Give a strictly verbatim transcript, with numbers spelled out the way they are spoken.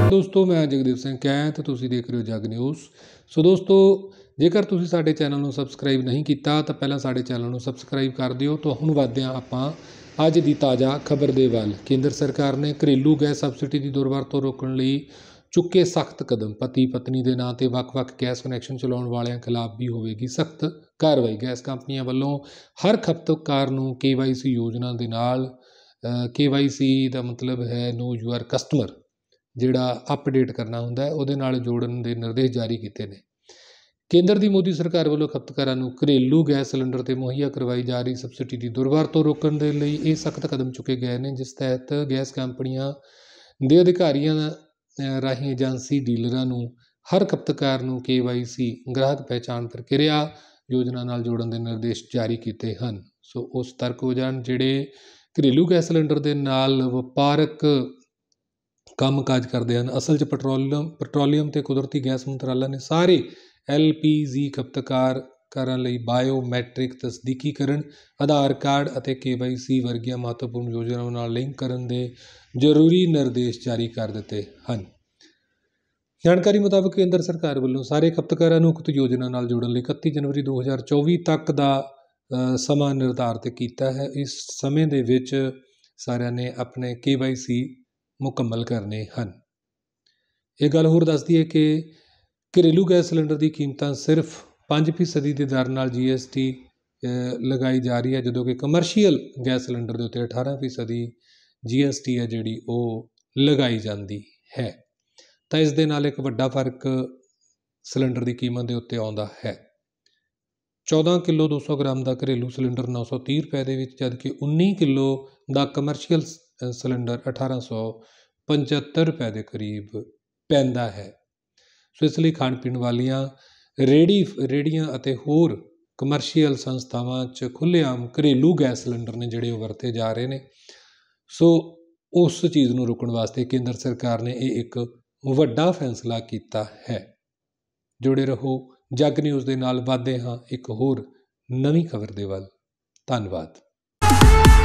ਦੋਸਤੋ मैं जगदीप सिंह कैं तो तुसीं देख रहे हो जग न्यूज़। सो दोस्तों जेकर तुसीं साडे चैनल नूं सबसक्राइब नहीं कीता तो पहलां साडे चैनल नूं सबसक्राइब कर दिओ। तो हुण वधदे हां आपां अज दी ताज़ा खबर दे वल। केंद्र सरकार ने घरेलू गैस सबसिडी की दुरवरतों रोकण लई चुके सख्त कदम। पति पत्नी के नां ते वख-वख गैस कनैक्शन चलाउण वालिਆਂ खिलाफ भी होवेगी सख्त कार्रवाई। गैस कंपनियां वल्लों हर खपतकार नूं के वाई सी योजना दे नाल के वाई सी का मतलब है नो यूअर कस्टमर ਜਿਹੜਾ ਅਪਡੇਟ ਕਰਨਾ ਹੁੰਦਾ ਹੈ ਉਹਦੇ ਨਾਲ ਜੋੜਨ ਦੇ ਨਿਰਦੇਸ਼ ਜਾਰੀ ਕੀਤੇ ਨੇ। ਕੇਂਦਰ ਦੀ ਮੋਦੀ ਸਰਕਾਰ ਵੱਲੋਂ ਖਪਤਕਾਰਾਂ ਨੂੰ ਘਰੇਲੂ ਗੈਸ ਸਿਲੰਡਰ ਤੇ ਮੁਹੱਈਆ ਕਰਵਾਈ ਜਾ ਰਹੀ ਸਬਸਿਡੀ ਦੀ ਦੁਰਵਰਤੋਂ ਰੋਕਣ ਦੇ ਲਈ ਇਹ ਸਖਤ ਕਦਮ ਚੁੱਕੇ ਗਏ ਨੇ, ਜਿਸ ਤਹਿਤ ਗੈਸ ਕੰਪਨੀਆਂ ਦੇ ਅਧਿਕਾਰੀਆਂ ਰਾਹੀਂ ਏਜੰਸੀ ਡੀਲਰਾਂ ਨੂੰ ਹਰ ਖਪਤਕਾਰ ਨੂੰ ਕੇ ਵਾਈ ਸੀ ਗ੍ਰਾਹਕ ਪਹਿਚਾਣ ਪ੍ਰਕਿਰਿਆ ਯੋਜਨਾ ਨਾਲ ਜੋੜਨ ਦੇ ਨਿਰਦੇਸ਼ ਜਾਰੀ ਕੀਤੇ ਹਨ। ਸੋ ਉਹ ਸਤਰਕ ਹੋ ਜਾਣ ਜਿਹੜੇ ਘਰੇਲੂ ਗੈਸ ਸਿਲੰਡਰ ਦੇ ਨਾਲ ਵਪਾਰਕ ਕੰਮ ਕਾਜ ਕਰਦੇ ਹਨ। ਅਸਲ 'ਚ ਪੈਟਰੋਲੀਅਮ ਪੈਟਰੋਲੀਅਮ ਅਤੇ ਕੁਦਰਤੀ ਗੈਸ ਮੰਤਰਾਲਾ ਨੇ ਸਾਰੇ ਐਲ ਪੀ ਜੀ ਖਪਤਕਾਰ ਕਰਨ ਲਈ ਬਾਇਓਮੈਟ੍ਰਿਕ ਤਸਦੀਕੀਕਰਨ, ਆਧਾਰ ਕਾਰਡ ਅਤੇ ਕੇ ਵਾਈ ਸੀ ਵਰਗੀਆਂ ਮਹੱਤਵਪੂਰਨ ਯੋਜਨਾਵਾਂ ਨਾਲ ਲਿੰਕ ਕਰਨ ਦੇ ਜ਼ਰੂਰੀ ਨਿਰਦੇਸ਼ ਜਾਰੀ ਕਰ ਦਿੱਤੇ ਹਨ। ਜਾਣਕਾਰੀ ਮੁਤਾਬਕ ਕੇਂਦਰ ਸਰਕਾਰ ਵੱਲੋਂ ਸਾਰੇ ਖਪਤਕਾਰਾਂ ਨੂੰ ਉਕਤ ਯੋਜਨਾ ਨਾਲ ਜੋੜਨ ਲਈ ਇਕੱਤੀ ਜਨਵਰੀ ਦੋ ਹਜ਼ਾਰ ਚੌਵੀ ਤੱਕ ਦਾ ਸਮਾਂ ਨਿਰਧਾਰਿਤ ਕੀਤਾ ਹੈ। ਇਸ ਸਮੇਂ ਦੇ ਵਿੱਚ ਸਾਰਿਆਂ ਨੇ ਆਪਣੇ ਕੇ ਵਾਈ ਸੀ ਮੁਕੰਮਲ ਕਰਨੇ ਹਨ। ਇਹ ਗੱਲ ਹੋਰ ਦੱਸਦੀ ਹੈ ਕਿ ਘਰੇਲੂ ਗੈਸ ਸਿਲੰਡਰ ਦੀ ਕੀਮਤਾਂ ਸਿਰਫ ਪੰਜ ਫੀਸਦੀ ਦੇ ਦਰ ਨਾਲ ਜੀ ਐਸ ਟੀ ਲਗਾਈ ਜਾ ਰਹੀ ਹੈ, ਜਦੋਂ ਕਿ ਕਮਰਸ਼ੀਅਲ ਗੈਸ ਸਿਲੰਡਰ ਦੇ ਉੱਤੇ ਅਠਾਰਾਂ ਫੀਸਦੀ ਜੀ ਐਸ ਟੀ ਹੈ ਜਿਹੜੀ ਉਹ ਲਗਾਈ ਜਾਂਦੀ ਹੈ। ਤਾਂ ਇਸ ਦੇ ਨਾਲ ਇੱਕ ਵੱਡਾ ਫਰਕ ਸਿਲੰਡਰ ਦੀ ਕੀਮਤ ਦੇ ਉੱਤੇ ਆਉਂਦਾ ਹੈ। ਚੌਦਾਂ ਕਿਲੋ ਦੋ ਸੌ ਗ੍ਰਾਮ ਦਾ ਘਰੇਲੂ ਸਿਲੰਡਰ ਨੌ ਸੌ ਤੀਹ ਰੁਪਏ ਦੇ ਵਿੱਚ, ਜਦਕਿ ਉੱਨੀ ਕਿਲੋ ਦਾ ਕਮਰਸ਼ੀਅਲ ਸਿਲੰਡਰ ਅਠਾਰਾਂ ਸੌ ਪਝੱਤਰ ਰੁਪਏ ਦੇ ਕਰੀਬ ਪੈਂਦਾ ਹੈ। ਸੋ ਇਸ ਲਈ ਖਾਣ ਪੀਣ ਵਾਲੀਆਂ ਰੇਹੜੀ ਰੇਹੜੀਆਂ ਅਤੇ ਹੋਰ ਕਮਰਸ਼ੀਅਲ ਸੰਸਥਾਵਾਂ 'ਚ ਖੁੱਲ੍ਹੇਆਮ ਘਰੇਲੂ ਗੈਸ ਸਿਲੰਡਰ ਨੇ ਜਿਹੜੇ ਉਹ ਵਰਤੇ ਜਾ ਰਹੇ ਨੇ। ਸੋ ਉਸ ਚੀਜ਼ ਨੂੰ ਰੋਕਣ ਵਾਸਤੇ ਕੇਂਦਰ ਸਰਕਾਰ ਨੇ ਇਹ ਇੱਕ ਵੱਡਾ ਫੈਸਲਾ ਕੀਤਾ ਹੈ। ਜੁੜੇ ਰਹੋ ਜਗ ਨਿਊਜ਼ ਦੇ ਨਾਲ। ਵੱਧਦੇ ਹਾਂ ਇੱਕ ਹੋਰ ਨਵੀਂ ਖਬਰ ਦੇ ਵੱਲ। ਧੰਨਵਾਦ।